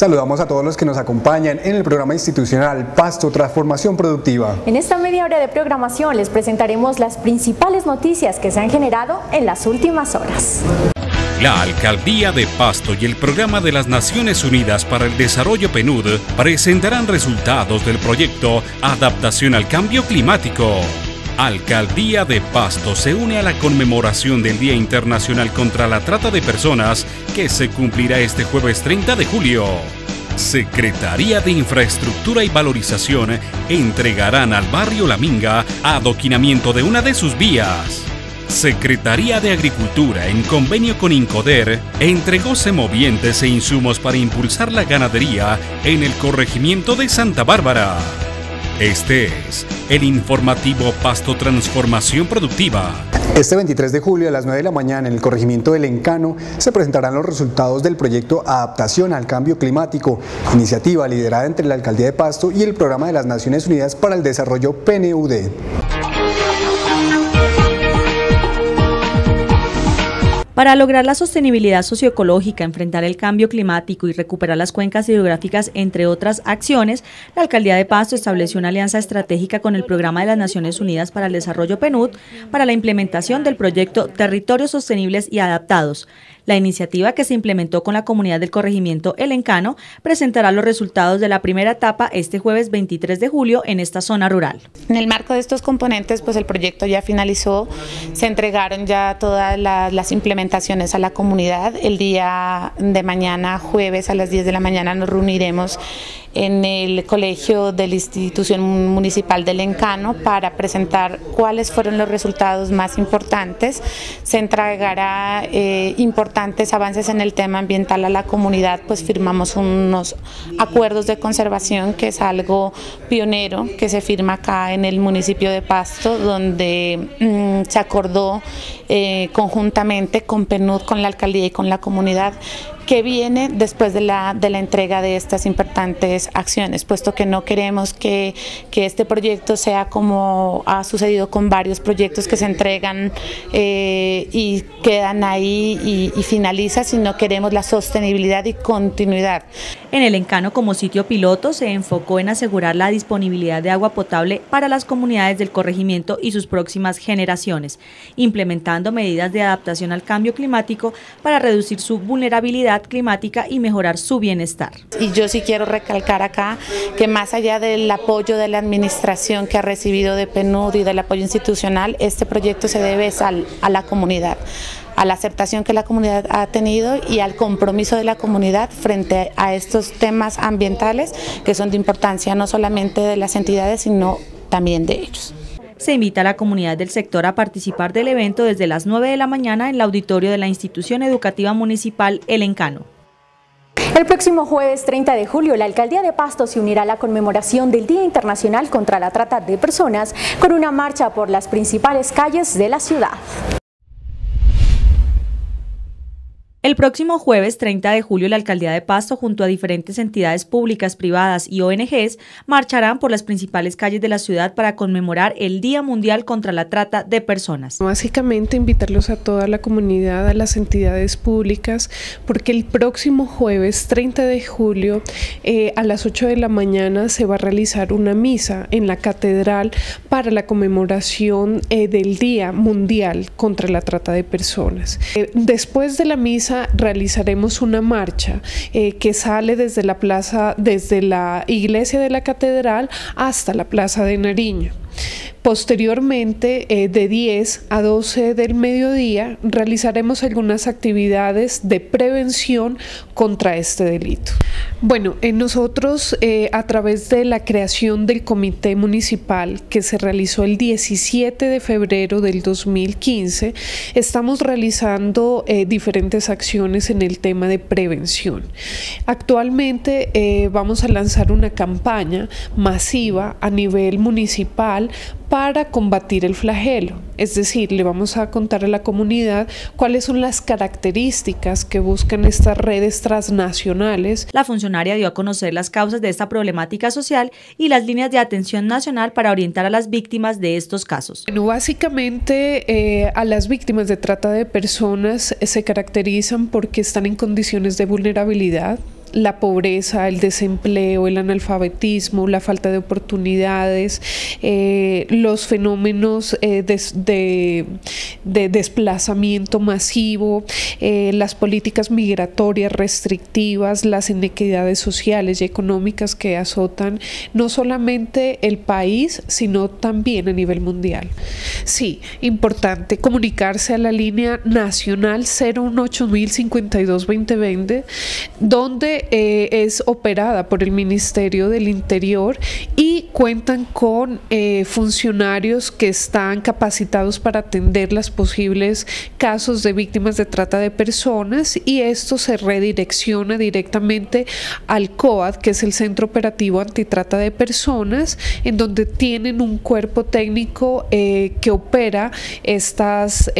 Saludamos a todos los que nos acompañan en el programa institucional Pasto Transformación Productiva. En esta media hora de programación les presentaremos las principales noticias que se han generado en las últimas horas. La Alcaldía de Pasto y el Programa de las Naciones Unidas para el Desarrollo PNUD presentarán resultados del proyecto Adaptación al Cambio Climático. Alcaldía de Pasto se une a la conmemoración del Día Internacional contra la Trata de Personas que se cumplirá este jueves 30 de julio. Secretaría de Infraestructura y Valorización entregarán al barrio La Minga adoquinamiento de una de sus vías. Secretaría de Agricultura, en convenio con Incoder, entregó semovientes e insumos para impulsar la ganadería en el corregimiento de Santa Bárbara. Este es el informativo Pasto Transformación Productiva. Este 23 de julio a las 9 de la mañana en el corregimiento del Encano se presentarán los resultados del proyecto Adaptación al Cambio Climático, iniciativa liderada entre la Alcaldía de Pasto y el Programa de las Naciones Unidas para el Desarrollo PNUD. Para lograr la sostenibilidad socioecológica, enfrentar el cambio climático y recuperar las cuencas hidrográficas, entre otras acciones, la Alcaldía de Pasto estableció una alianza estratégica con el Programa de las Naciones Unidas para el Desarrollo PNUD para la implementación del proyecto Territorios Sostenibles y Adaptados. La iniciativa, que se implementó con la comunidad del corregimiento El Encano, presentará los resultados de la primera etapa este jueves 23 de julio en esta zona rural. En el marco de estos componentes, pues el proyecto ya finalizó, se entregaron ya todas las implementaciones a la comunidad. El día de mañana, jueves a las 10 de la mañana, nos reuniremos en el colegio de la institución municipal del Encano para presentar cuáles fueron los resultados más importantes. Se entregará importantes avances en el tema ambiental a la comunidad, pues firmamos unos acuerdos de conservación, que es algo pionero que se firma acá en el municipio de Pasto, donde se acordó conjuntamente con PNUD, con la alcaldía y con la comunidad, que viene después de la entrega de estas importantes acciones, puesto que no queremos que este proyecto sea como ha sucedido con varios proyectos que se entregan y quedan ahí y finaliza, sino queremos la sostenibilidad y continuidad. En el Encano, como sitio piloto, se enfocó en asegurar la disponibilidad de agua potable para las comunidades del corregimiento y sus próximas generaciones, implementando medidas de adaptación al cambio climático para reducir su vulnerabilidad climática y mejorar su bienestar. Y yo sí quiero recalcar acá que más allá del apoyo de la administración que ha recibido de PNUD y del apoyo institucional, este proyecto se debe a la comunidad, a la aceptación que la comunidad ha tenido y al compromiso de la comunidad frente a estos temas ambientales que son de importancia no solamente de las entidades, sino también de ellos. Se invita a la comunidad del sector a participar del evento desde las 9 de la mañana en el auditorio de la institución educativa municipal El Encano. El próximo jueves 30 de julio, la Alcaldía de Pasto se unirá a la conmemoración del Día Internacional contra la Trata de Personas con una marcha por las principales calles de la ciudad. El próximo jueves 30 de julio, la Alcaldía de Pasto, junto a diferentes entidades públicas, privadas y ONGs, marcharán por las principales calles de la ciudad para conmemorar el Día Mundial contra la Trata de Personas. Básicamente invitarlos a toda la comunidad, a las entidades públicas, porque el próximo jueves 30 de julio a las 8 de la mañana se va a realizar una misa en la catedral para la conmemoración del Día Mundial contra la Trata de Personas. Después de la misa realizaremos una marcha que sale desde la iglesia de la catedral hasta la plaza de Nariño. Posteriormente, de 10 a 12 del mediodía, realizaremos algunas actividades de prevención contra este delito. Bueno, nosotros a través de la creación del comité municipal que se realizó el 17 de febrero del 2015, estamos realizando diferentes acciones en el tema de prevención. Actualmente vamos a lanzar una campaña masiva a nivel municipal para combatir el flagelo, es decir, le vamos a contar a la comunidad cuáles son las características que buscan estas redes transnacionales. La funcionaria dio a conocer las causas de esta problemática social y las líneas de atención nacional para orientar a las víctimas de estos casos. Bueno, básicamente a las víctimas de trata de personas se caracterizan porque están en condiciones de vulnerabilidad, la pobreza, el desempleo, el analfabetismo, la falta de oportunidades, los fenómenos de desplazamiento masivo, las políticas migratorias restrictivas, las inequidades sociales y económicas que azotan no solamente el país, sino también a nivel mundial. Sí, importante comunicarse a la línea nacional 018-052-2020, donde es operada por el Ministerio del Interior y cuentan con funcionarios que están capacitados para atender los posibles casos de víctimas de trata de personas, y esto se redirecciona directamente al COAD, que es el Centro Operativo Antitrata de Personas, en donde tienen un cuerpo técnico que opera estos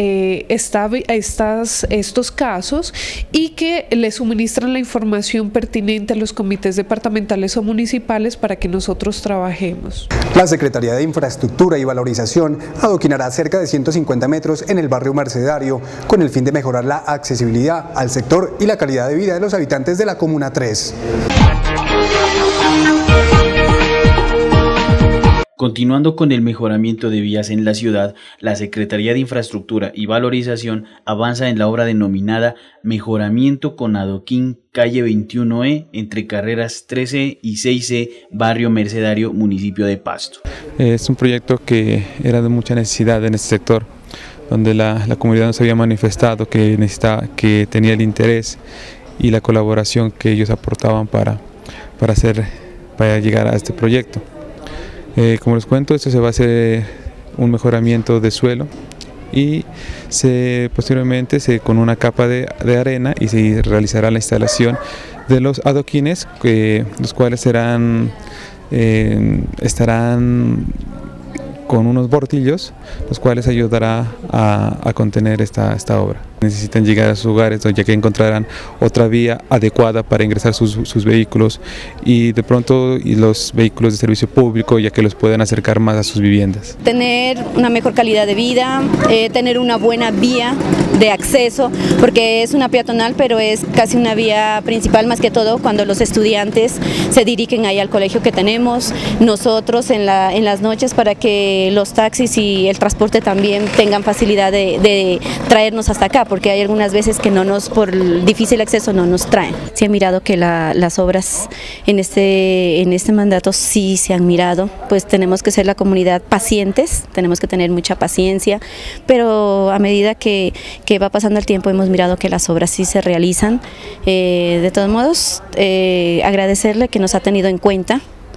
casos y que le suministran la información pertinente a los comités departamentales o municipales para que nosotros trabajemos. La Secretaría de Infraestructura y Valorización adoquinará cerca de 150 metros en el barrio Mercedario con el fin de mejorar la accesibilidad al sector y la calidad de vida de los habitantes de la Comuna 3. Continuando con el mejoramiento de vías en la ciudad, la Secretaría de Infraestructura y Valorización avanza en la obra denominada Mejoramiento con Adoquín Calle 21E entre carreras 13 y 6C, Barrio Mercedario, municipio de Pasto. Es un proyecto que era de mucha necesidad en este sector, donde la comunidad nos había manifestado que tenía el interés y la colaboración que ellos aportaban para llegar a este proyecto. Como les cuento, esto se va a hacer un mejoramiento de suelo y posteriormente con una capa de arena, y se realizará la instalación de los adoquines, los cuales estarán con unos bordillos, los cuales ayudará a contener esta obra. Necesitan llegar a sus hogares, ya que encontrarán otra vía adecuada para ingresar sus vehículos, y de pronto los vehículos de servicio público, ya que los pueden acercar más a sus viviendas. Tener una mejor calidad de vida, tener una buena vía de acceso, porque es una peatonal, pero es casi una vía principal, más que todo cuando los estudiantes se dirigen ahí al colegio que tenemos, nosotros en las noches, para que los taxis y el transporte también tengan facilidad de traernos hasta acá, porque hay algunas veces que por el difícil acceso no nos traen. Sí he mirado que las obras en este mandato sí se han mirado, pues tenemos que ser la comunidad pacientes, tenemos que tener mucha paciencia, pero a medida que va pasando el tiempo hemos mirado que las obras sí se realizan. De todos modos, agradecerle que nos ha tenido en cuenta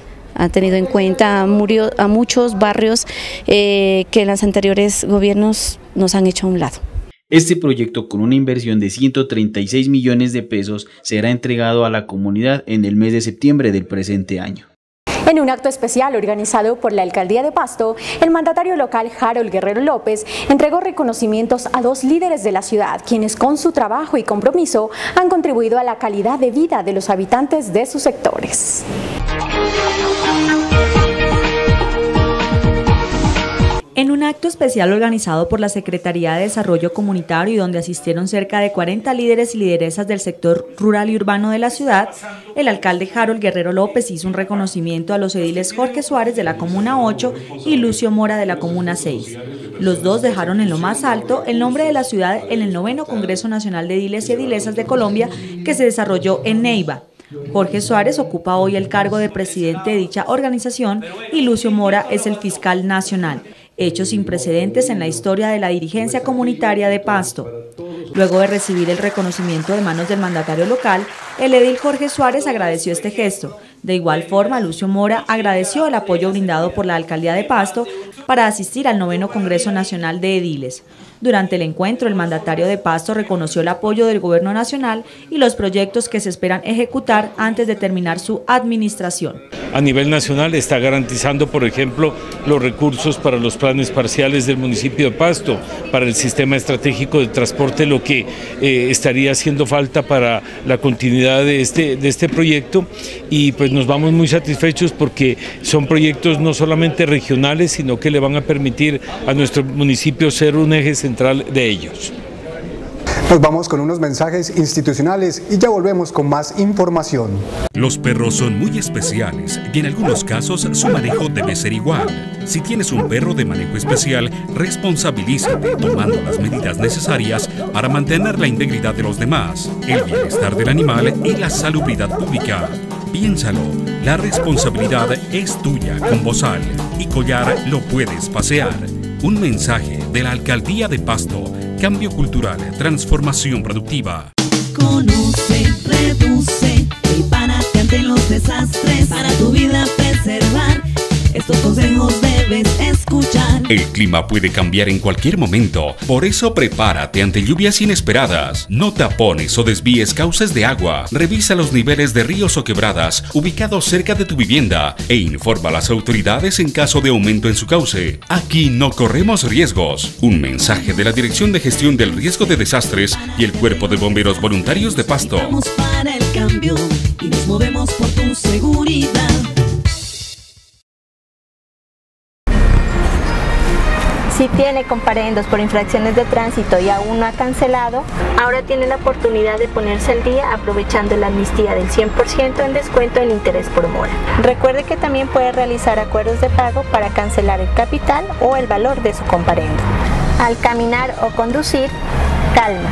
a muchos barrios que en los anteriores gobiernos nos han hecho a un lado. Este proyecto, con una inversión de 136 millones de pesos, será entregado a la comunidad en el mes de septiembre del presente año. En un acto especial organizado por la Alcaldía de Pasto, el mandatario local Harold Guerrero López entregó reconocimientos a 2 líderes de la ciudad, quienes con su trabajo y compromiso han contribuido a la calidad de vida de los habitantes de sus sectores. En un acto especial organizado por la Secretaría de Desarrollo Comunitario y donde asistieron cerca de 40 líderes y lideresas del sector rural y urbano de la ciudad, el alcalde Harold Guerrero López hizo un reconocimiento a los ediles Jorge Suárez de la Comuna 8 y Lucio Mora de la Comuna 6. Los dos dejaron en lo más alto el nombre de la ciudad en el 9º Congreso Nacional de Ediles y Edilesas de Colombia, que se desarrolló en Neiva. Jorge Suárez ocupa hoy el cargo de presidente de dicha organización y Lucio Mora es el fiscal nacional, hechos sin precedentes en la historia de la dirigencia comunitaria de Pasto. Luego de recibir el reconocimiento de manos del mandatario local, el edil Jorge Suárez agradeció este gesto. De igual forma, Lucio Mora agradeció el apoyo brindado por la Alcaldía de Pasto para asistir al 9º Congreso Nacional de Ediles. Durante el encuentro, el mandatario de Pasto reconoció el apoyo del Gobierno Nacional y los proyectos que se esperan ejecutar antes de terminar su administración. A nivel nacional está garantizando, por ejemplo, los recursos para los planes parciales del municipio de Pasto, para el sistema estratégico de transporte, lo que estaría haciendo falta para la continuidad de este proyecto, y pues nos vamos muy satisfechos porque son proyectos no solamente regionales, sino que le van a permitir a nuestro municipio ser un eje central de ellos. Nos vamos con unos mensajes institucionales y ya volvemos con más información. Los perros son muy especiales y en algunos casos su manejo debe ser igual. Si tienes un perro de manejo especial, responsabilízate tomando las medidas necesarias para mantener la integridad de los demás, el bienestar del animal y la salubridad pública. Piénsalo, la responsabilidad es tuya con Bozal y Collar lo puedes pasear. Un mensaje de la Alcaldía de Pasto. Cambio cultural, transformación productiva. Conoce, reduce, prepárate ante los desastres para tu vida preservar. Estos consejos debes escuchar. El clima puede cambiar en cualquier momento, por eso prepárate ante lluvias inesperadas. No tapones o desvíes cauces de agua. Revisa los niveles de ríos o quebradas ubicados cerca de tu vivienda e informa a las autoridades en caso de aumento en su cauce. Aquí no corremos riesgos. Un mensaje de la Dirección de Gestión del Riesgo de Desastres y el Cuerpo de Bomberos Voluntarios de Pasto. Vamos para el cambio y nos movemos por tu seguridad. Si tiene comparendos por infracciones de tránsito y aún no ha cancelado, ahora tiene la oportunidad de ponerse al día aprovechando la amnistía del 100% en descuento en interés por mora. Recuerde que también puede realizar acuerdos de pago para cancelar el capital o el valor de su comparendo. Al caminar o conducir, calma.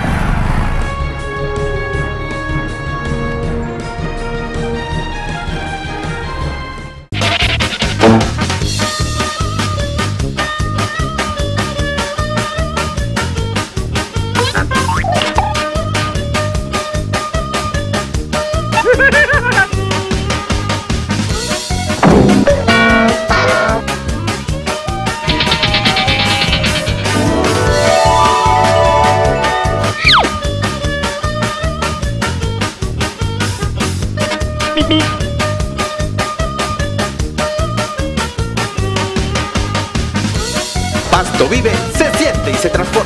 Pasto vive, se siente y se transforma.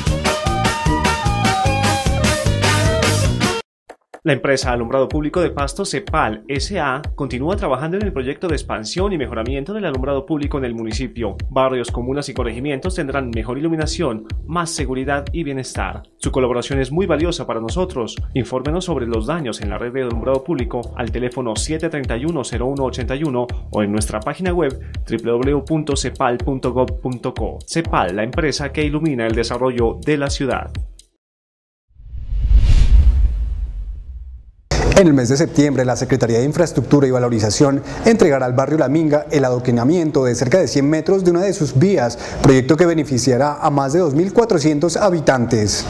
La empresa Alumbrado Público de Pasto, CEPAL S.A., continúa trabajando en el proyecto de expansión y mejoramiento del alumbrado público en el municipio. Barrios, comunas y corregimientos tendrán mejor iluminación, más seguridad y bienestar. Su colaboración es muy valiosa para nosotros. Infórmenos sobre los daños en la red de alumbrado público al teléfono 731-0181 o en nuestra página web www.cepal.gov.co. CEPAL, la empresa que ilumina el desarrollo de la ciudad. En el mes de septiembre, la Secretaría de Infraestructura y Valorización entregará al barrio La Minga el adoquinamiento de cerca de 100 metros de una de sus vías, proyecto que beneficiará a más de 2.400 habitantes.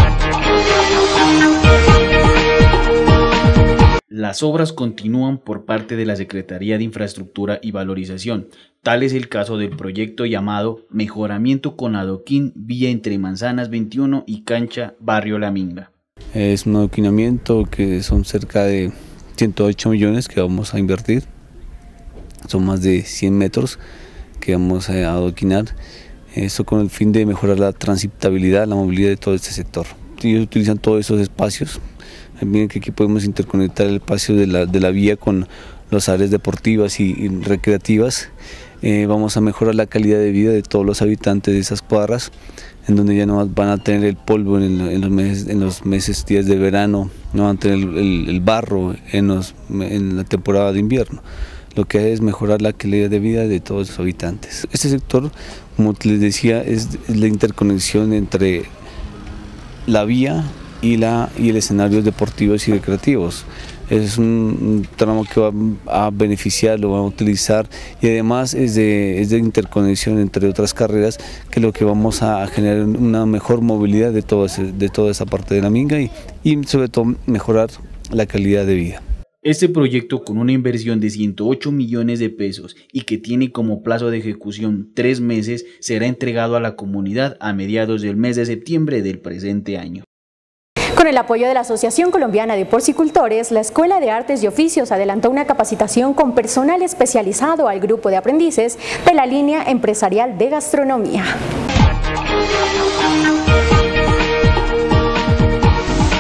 Las obras continúan por parte de la Secretaría de Infraestructura y Valorización. Tal es el caso del proyecto llamado Mejoramiento con Adoquín, vía entre Manzanas 21 y Cancha, barrio La Minga. Es un adoquinamiento que son cerca de 108 millones que vamos a invertir. Son más de 100 metros que vamos a adoquinar. Esto con el fin de mejorar la transitabilidad, la movilidad de todo este sector. Ellos utilizan todos esos espacios. Miren que aquí podemos interconectar el espacio de la vía con las áreas deportivas y recreativas. Vamos a mejorar la calidad de vida de todos los habitantes de esas cuadras, en donde ya no van a tener el polvo en los días de verano, no van a tener el barro en la temporada de invierno. Lo que hace es mejorar la calidad de vida de todos los habitantes. Este sector, como les decía, es la interconexión entre la vía y el escenario deportivos y recreativos. Es un tramo que va a beneficiar, lo va a utilizar, y además es de interconexión entre otras carreras, que lo que vamos a generar una mejor movilidad de toda esa parte de La Minga y sobre todo mejorar la calidad de vida. Este proyecto, con una inversión de 108 millones de pesos y que tiene como plazo de ejecución 3 meses, será entregado a la comunidad a mediados del mes de septiembre del presente año. Con el apoyo de la Asociación Colombiana de Porcicultores, la Escuela de Artes y Oficios adelantó una capacitación con personal especializado al grupo de aprendices de la línea empresarial de gastronomía.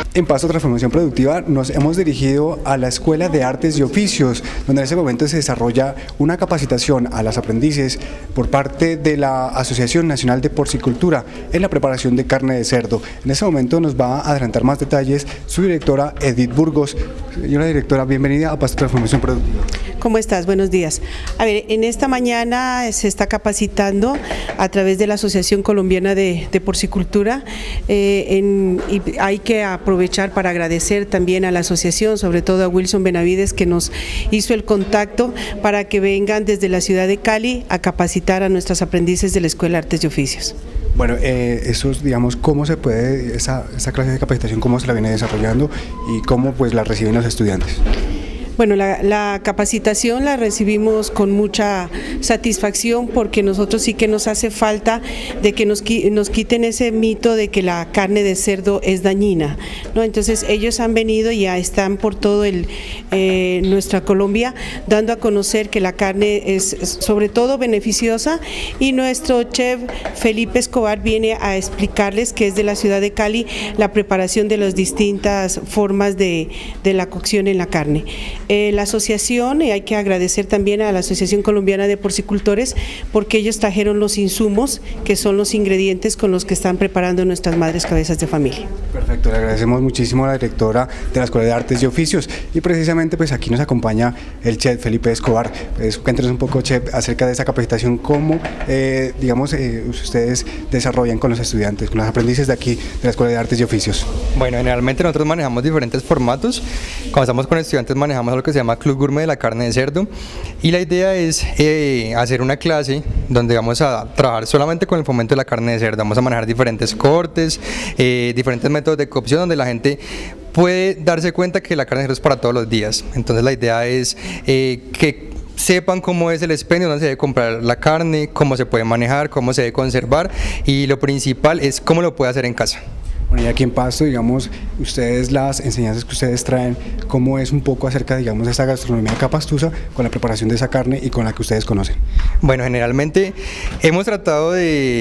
En Pasto Transformación Productiva nos hemos dirigido a la Escuela de Artes y Oficios, donde en ese momento se desarrolla una capacitación a las aprendices por parte de la Asociación Nacional de Porcicultura en la preparación de carne de cerdo. En ese momento nos va a adelantar más detalles su directora Edith Burgos. Señora directora, bienvenida a Pasto Transformación Productiva. ¿Cómo estás? Buenos días. A ver, en esta mañana se está capacitando a través de la Asociación Colombiana de Porcicultura y hay que aprovechar para agradecer también a la asociación, sobre todo a Wilson Benavides, que nos hizo el contacto para que vengan desde la ciudad de Cali a capacitar a nuestras aprendices de la Escuela de Artes y Oficios. Bueno, digamos, ¿cómo se puede, esa clase de capacitación, cómo se la viene desarrollando y cómo pues la reciben los estudiantes? Bueno, la capacitación la recibimos con mucha satisfacción porque nosotros sí que nos hace falta de que nos quiten ese mito de que la carne de cerdo es dañina, ¿no? Entonces ellos han venido y ya están por todo nuestra Colombia dando a conocer que la carne es sobre todo beneficiosa, y nuestro chef Felipe Escobar viene a explicarles, que es de la ciudad de Cali, la preparación de las distintas formas de la cocción en la carne. La asociación, hay que agradecer también a la Asociación Colombiana de Porcicultores porque ellos trajeron los insumos que son los ingredientes con los que están preparando nuestras madres cabezas de familia. Perfecto, le agradecemos muchísimo a la directora de la Escuela de Artes y Oficios, y precisamente pues aquí nos acompaña el chef Felipe Escobar. Cuéntenos un poco, chef, acerca de esa capacitación, cómo digamos ustedes desarrollan con los estudiantes, con los aprendices de aquí de la Escuela de Artes y Oficios. Bueno, generalmente nosotros manejamos diferentes formatos. Cuando estamos con estudiantes manejamos lo que se llama Club Gourmet de la carne de cerdo, y la idea es hacer una clase donde vamos a trabajar solamente con el fomento de la carne de cerdo. Vamos a manejar diferentes cortes, diferentes métodos de cocción donde la gente puede darse cuenta que la carne de cerdo es para todos los días. Entonces la idea es que sepan cómo es el expendio, dónde se debe comprar la carne, cómo se puede manejar, cómo se debe conservar, y lo principal es cómo lo puede hacer en casa. Bueno, y aquí en Pasto, digamos, ustedes, las enseñanzas que ustedes traen, ¿cómo es un poco acerca, digamos, de esta gastronomía acá pastusa con la preparación de esa carne y con la que ustedes conocen? Bueno, generalmente hemos tratado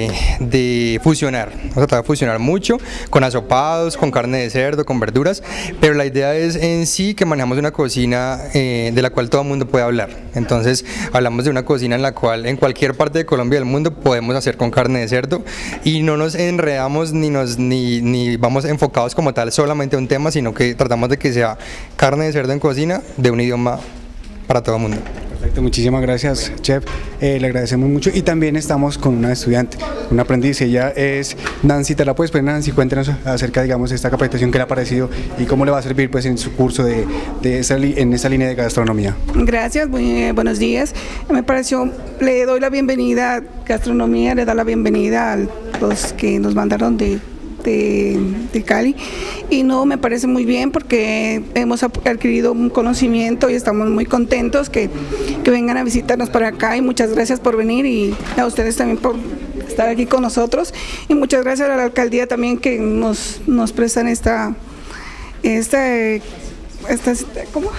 de fusionar, mucho con asopados, con carne de cerdo, con verduras, pero la idea es en sí que manejamos una cocina de la cual todo el mundo puede hablar. Entonces, hablamos de una cocina en la cual en cualquier parte de Colombia y del mundo podemos hacer con carne de cerdo, y no nos enredamos ni vamos enfocados como tal solamente a un tema, sino que tratamos de que sea carne de cerdo en cocina de un idioma para todo el mundo. Perfecto, muchísimas gracias, chef, le agradecemos mucho. Y también estamos con una estudiante, una aprendiz, ella es Nancy. ¿Te la puedes poner, Nancy? Cuéntenos acerca, digamos, de esta capacitación que le ha parecido y cómo le va a servir pues en su curso en esa línea de gastronomía. Gracias, muy buenos días. Me pareció, le doy la bienvenida a gastronomía, le doy la bienvenida a los que nos mandaron de Cali, y no, me parece muy bien porque hemos adquirido un conocimiento y estamos muy contentos que vengan a visitarnos para acá, y muchas gracias por venir, y a ustedes también por estar aquí con nosotros, y muchas gracias a la alcaldía también que nos prestan esta ¿cómo?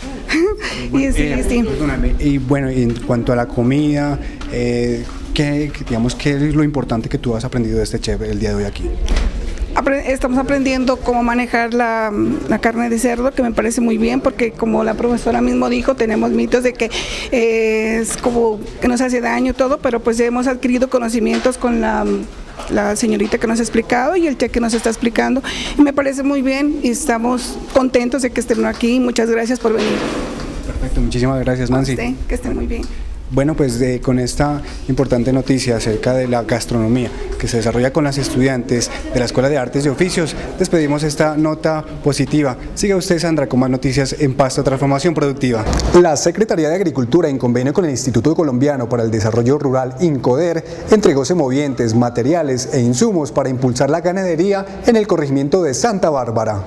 Sí. Y bueno, en cuanto a la comida, ¿qué es lo importante que tú has aprendido de este chef el día de hoy aquí? Estamos aprendiendo cómo manejar la carne de cerdo, que me parece muy bien, porque como la profesora mismo dijo, tenemos mitos de que es como que nos hace daño todo, pero pues hemos adquirido conocimientos con la señorita que nos ha explicado y el chef que nos está explicando, y me parece muy bien y estamos contentos de que estén aquí. Muchas gracias por venir. Perfecto, muchísimas gracias, Nancy. Que estén muy bien. Bueno, pues con esta importante noticia acerca de la gastronomía que se desarrolla con las estudiantes de la Escuela de Artes y Oficios, despedimos esta nota positiva. Siga usted, Sandra, con más noticias en Pasto Transformación Productiva. La Secretaría de Agricultura, en convenio con el Instituto Colombiano para el Desarrollo Rural, INCODER, entregó semovientes, materiales e insumos para impulsar la ganadería en el corregimiento de Santa Bárbara.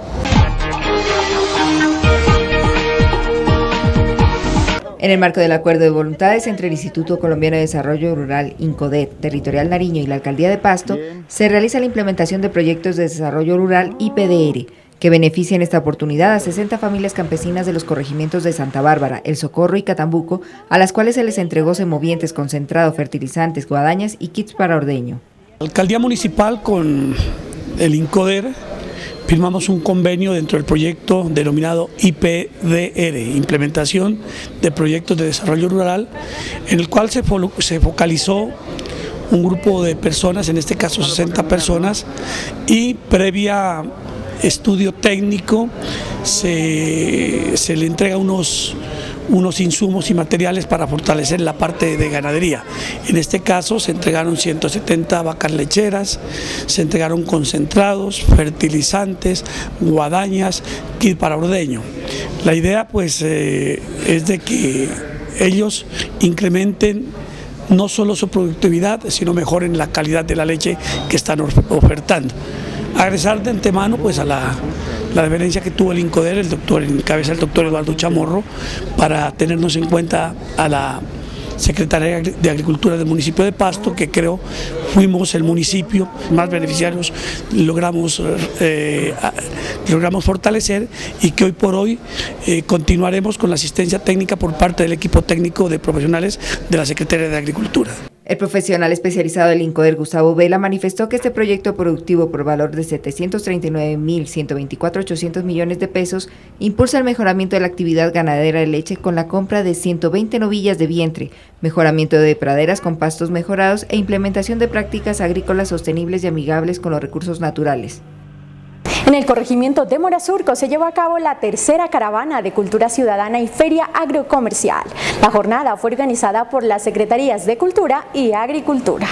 En el marco del acuerdo de voluntades entre el Instituto Colombiano de Desarrollo Rural, INCODER, Territorial Nariño y la Alcaldía de Pasto, se realiza la implementación de proyectos de desarrollo rural IPDR, que benefician esta oportunidad a 60 familias campesinas de los corregimientos de Santa Bárbara, El Socorro y Catambuco, a las cuales se les entregó semovientes, concentrado, fertilizantes, guadañas y kits para ordeño. La Alcaldía Municipal con el INCODER firmamos un convenio dentro del proyecto denominado IPDR, Implementación de Proyectos de Desarrollo Rural, en el cual se focalizó un grupo de personas, en este caso 60 personas, y previa estudio técnico se le entrega unos insumos y materiales para fortalecer la parte de ganadería. En este caso se entregaron 170 vacas lecheras, se entregaron concentrados, fertilizantes, guadañas, kit para ordeño. La idea pues es de que ellos incrementen no solo su productividad, sino mejoren la calidad de la leche que están ofertando. Agresar de antemano pues a la deferencia que tuvo el INCODER, en cabeza el doctor Eduardo Chamorro, para tenernos en cuenta a la Secretaría de Agricultura del municipio de Pasto, que creo fuimos el municipio más beneficiarios, logramos fortalecer, y que hoy por hoy continuaremos con la asistencia técnica por parte del equipo técnico de profesionales de la Secretaría de Agricultura. El profesional especializado del INCODER, Gustavo Vela, manifestó que este proyecto productivo por valor de 739.124.800 millones de pesos impulsa el mejoramiento de la actividad ganadera de leche con la compra de 120 novillas de vientre, mejoramiento de praderas con pastos mejorados e implementación de prácticas agrícolas sostenibles y amigables con los recursos naturales. En el corregimiento de Morasurco se llevó a cabo la tercera caravana de cultura ciudadana y feria agrocomercial. La jornada fue organizada por las Secretarías de Cultura y Agricultura.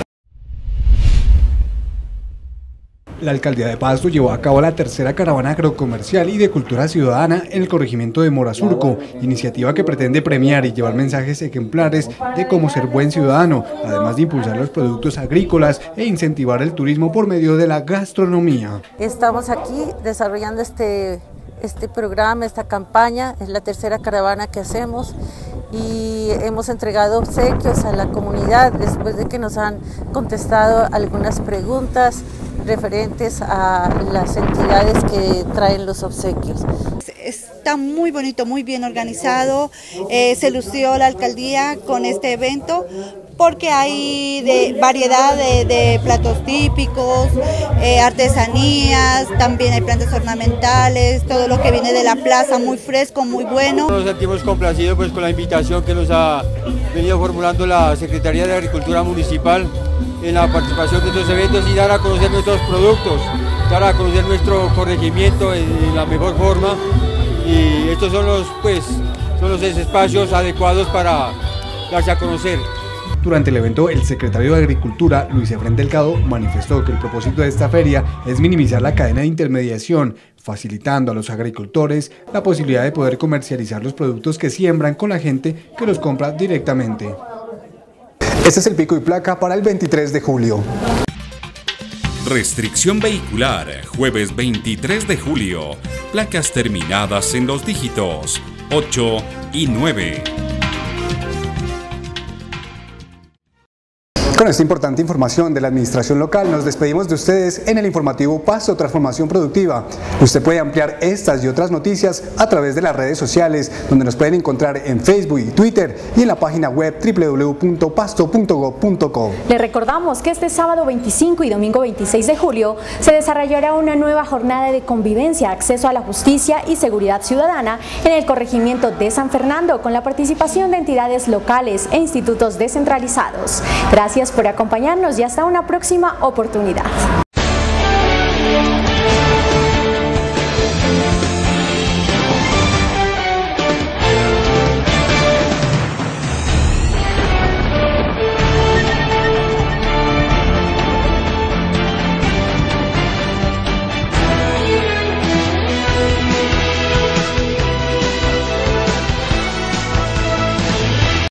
La Alcaldía de Pasto llevó a cabo la tercera caravana agrocomercial y de cultura ciudadana en el corregimiento de Morasurco, iniciativa que pretende premiar y llevar mensajes ejemplares de cómo ser buen ciudadano, además de impulsar los productos agrícolas e incentivar el turismo por medio de la gastronomía. Estamos aquí desarrollando este programa, esta campaña, es la tercera caravana que hacemos y hemos entregado obsequios a la comunidad después de que nos han contestado algunas preguntas referentes a las entidades que traen los obsequios. Está muy bonito, muy bien organizado, se lució la alcaldía con este evento porque hay variedad de platos típicos, artesanías, también hay plantas ornamentales, todo lo que viene de la plaza, muy fresco, muy bueno. Nos sentimos complacidos pues, con la invitación que nos ha venido formulando la Secretaría de Agricultura Municipal en la participación de estos eventos y dar a conocer nuestros productos, dar a conocer nuestro corregimiento en la mejor forma, y estos son los espacios adecuados para darse a conocer. Durante el evento, el secretario de Agricultura, Luis Efrén Delgado, manifestó que el propósito de esta feria es minimizar la cadena de intermediación, facilitando a los agricultores la posibilidad de poder comercializar los productos que siembran con la gente que los compra directamente. Este es el pico y placa para el 23 de julio. Restricción vehicular, jueves 23 de julio. Placas terminadas en los dígitos 8 y 9. Con esta importante información de la administración local nos despedimos de ustedes en el informativo Pasto Transformación Productiva. Usted puede ampliar estas y otras noticias a través de las redes sociales, donde nos pueden encontrar en Facebook y Twitter y en la página web www.pasto.gov.co. Le recordamos que este sábado 25 y domingo 26 de julio se desarrollará una nueva jornada de convivencia, acceso a la justicia y seguridad ciudadana en el corregimiento de San Fernando, con la participación de entidades locales e institutos descentralizados. Gracias por acompañarnos y hasta una próxima oportunidad.